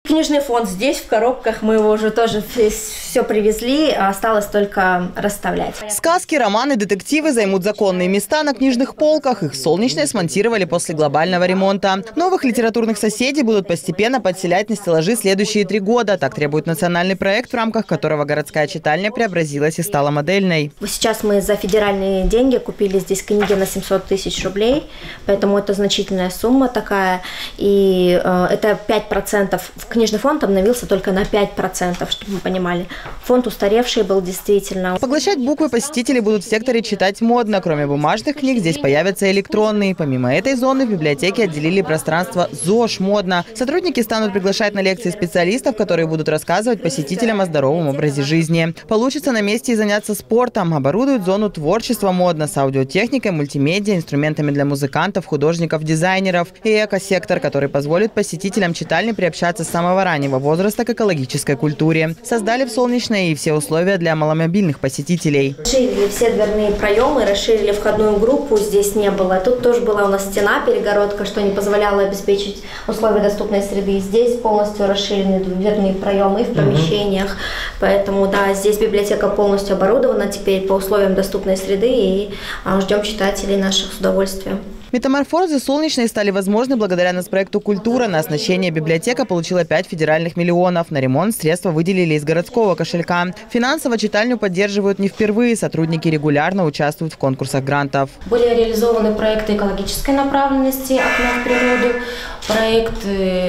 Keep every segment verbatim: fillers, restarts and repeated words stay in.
Книжный фонд здесь, в коробках, мы его уже тоже все привезли, осталось только расставлять. Сказки, романы, детективы займут законные места на книжных полках. Их в Солнечной смонтировали после глобального ремонта. Новых литературных соседей будут постепенно подселять на стеллажи следующие три года. Так требует национальный проект, в рамках которого городская читальня преобразилась и стала модельной. Сейчас мы за федеральные деньги купили здесь книги на семьсот тысяч рублей, поэтому это значительная сумма такая. И э, это пять процентов. Книжный фонд обновился только на пять процентов, чтобы мы понимали. Фонд устаревший был действительно. Поглощать буквы посетители будут в секторе «Читать модно». Кроме бумажных книг, здесь появятся электронные. Помимо этой зоны в библиотеке отделили пространство «ЗОЖ модно». Сотрудники станут приглашать на лекции специалистов, которые будут рассказывать посетителям о здоровом образе жизни. Получится на месте и заняться спортом. Оборудуют зону «Творчество модно» с аудиотехникой, мультимедиа, инструментами для музыкантов, художников, дизайнеров и эко-сектор, который позволит посетителям читальни приобщаться с самого раннего возраста к экологической культуре. Создали в Солнечной и все условия для маломобильных посетителей. Расширили все дверные проемы, расширили входную группу, здесь не было. Тут тоже была у нас стена, перегородка, что не позволяло обеспечить условия доступной среды. Здесь полностью расширены дверные проемы в помещениях. Поэтому, да, здесь библиотека полностью оборудована теперь по условиям доступной среды и а, ждем читателей наших с удовольствием. Метаморфозы Солнечной стали возможны благодаря нацпроекту «Культура». На оснащение библиотека получила пять федеральных миллионов. На ремонт средства выделили из городского кошелька. Финансово читальню поддерживают не впервые. Сотрудники регулярно участвуют в конкурсах грантов. Были реализованы проекты экологической направленности «Окно в природу», проект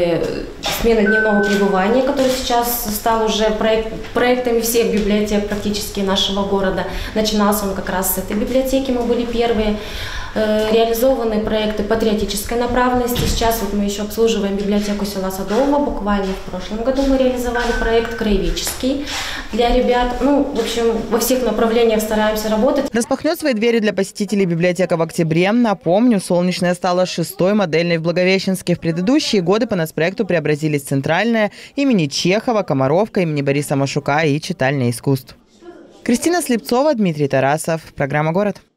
смены дневного пребывания, который сейчас стал уже проект, проектами всех библиотек практически нашего города. Начинался он как раз с этой библиотеки, мы были первые. Реализованы проекты патриотической направленности. Сейчас вот мы еще обслуживаем библиотеку села Садового. Буквально в прошлом году мы реализовали проект краеведческий для ребят. Ну, в общем, во всех направлениях стараемся работать. Распахнет свои двери для посетителей библиотека в октябре. Напомню, Солнечная стала шестой модельной в Благовещенске. В предыдущие годы по нацпроекту преобразились Центральная, имени Чехова, Комаровка, имени Бориса Машука и читальня искусств. Кристина Слепцова, Дмитрий Тарасов. Программа «Город».